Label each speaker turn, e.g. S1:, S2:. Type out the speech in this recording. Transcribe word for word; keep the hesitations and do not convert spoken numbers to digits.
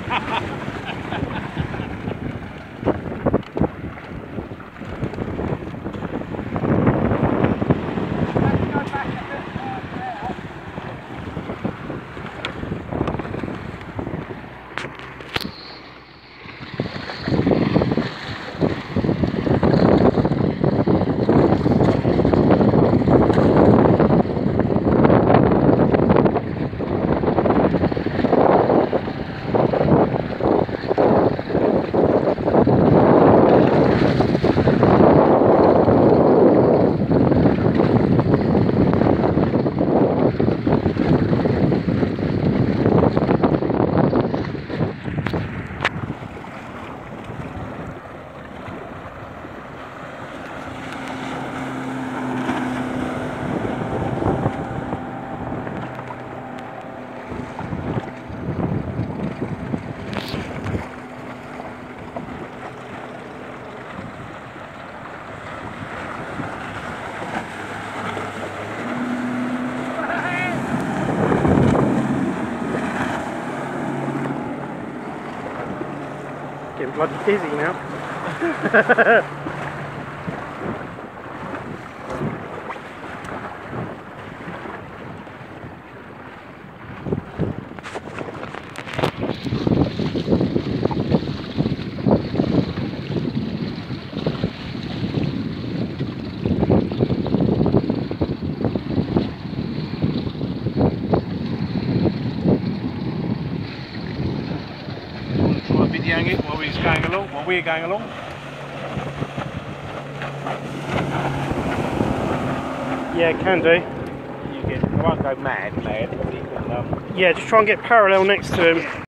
S1: Getting bloody dizzy now.
S2: Videoing it while he's going along, while we're going along.
S1: Yeah, can do.
S2: You get, I won't go mad, mad, but you can, um...
S1: Yeah, just try and get parallel next to him.